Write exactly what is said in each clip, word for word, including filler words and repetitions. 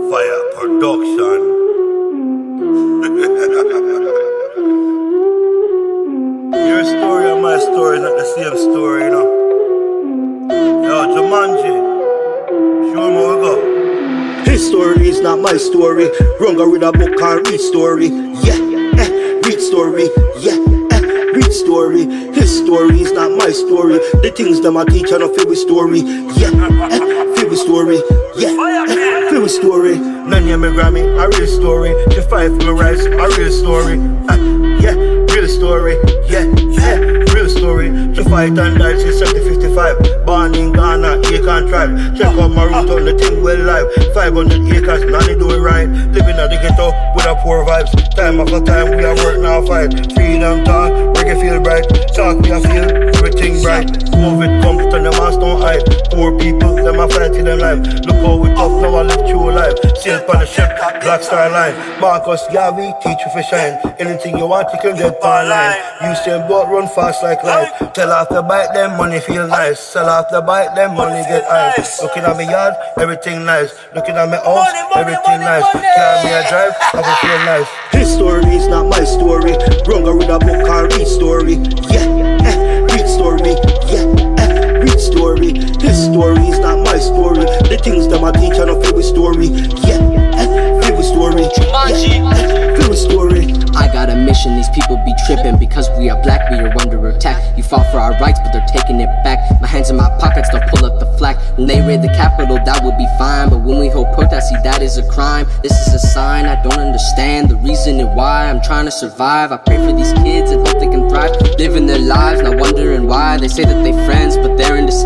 Fire production. Your story and my story is not the same story, you know. Yo, Jumanji, show me where we go. His story is not my story. Run go read a book and read story. Yeah, eh, read story. Yeah, eh, read story. His story is not my story. The things that my teacher don't feel with story. Yeah, eh, feel with story. Yeah, eh, feel with story. None of me Grammy, a real story. She fight for me rights, a real story. Uh, yeah, real story. Yeah, yeah, real story. She fight and died, she's seventy fifty-five. Born in Ghana, Akan tribe. Check out my route on the thing well live. five hundred acres, nanny do it right. Living at the ghetto with a poor vibes. Time after time, we are work now fight. Freedom talk, reggae feel bright. Talk me a feel, everything bright. COVID come, turn them ass don't hide. Poor people, them a fight in them life. Look how we tough, now I live true life. Sail on the ship, Black Star Line. Marcus Garvey, teach you for shine. Anything you want, you can get online. You say boat run fast like light. Tell off the bike, them money feel nice. Sell off the bike, them money get high. Looking at me yard, everything nice. Looking at me house, everything nice. Carry me a drive, I will feel nice. His story is not my story. Run go read a book and read story. Yeah, eh, read story. Yeah, eh, read story. His story is not my story. The things that my teacher don't feel with story. Yeah, eh, feel with story. Yeah, eh, feel with story. I got a mission, these people be tripping. Because we are black, we are under attack. You fought for our rights, but they're taking it back. My hands in my pockets, don't pull up the flak. When they raid the capital, that would be fine. But when we hold protests, see that is a crime. This is a sign, I don't understand the reason and why. I'm trying to survive, I pray for these kids and hope they can thrive. Living their lives, not wondering why. They say that they friends, but they're in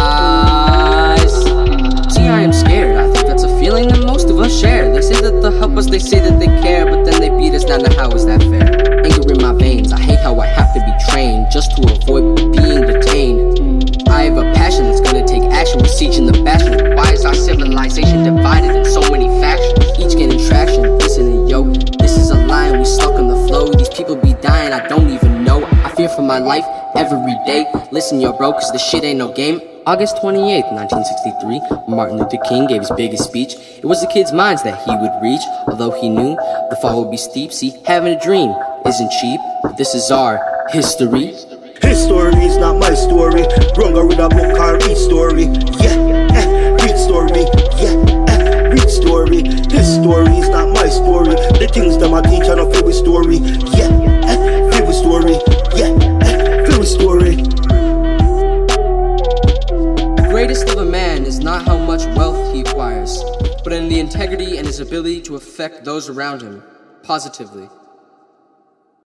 disguise. See, I am scared, I think that's a feeling that most of us share. They say that they'll help us, they say that they care, but then they beat us down. Now how is that fair? Anger in my veins, I hate how I have to be trained just to avoid being detained. I have a passion that's gonna take action. We're sieging the bastion. Why is our civilization divided in so many factions? Each getting traction, listen yo, this is a line, we stuck on the flow. These people be dying, I don't even know. I fear for my life every day. Listen yo bro, cause this shit ain't no game. August twenty-eighth, nineteen sixty-three, Martin Luther King gave his biggest speech. It was the kids' minds that he would reach, although he knew the fall would be steep. See, having a dream isn't cheap, but this is our history. His story is not my story. Run go read a book and read story. Yeah, eh, read story. Yeah, eh, read story. His story is not my story. The things that my teacher don't feel with story. Yeah, eh, feel with story. Yeah, eh, feel with story. The greatest of a man is not how much wealth he acquires, but in the integrity and his ability to affect those around him positively.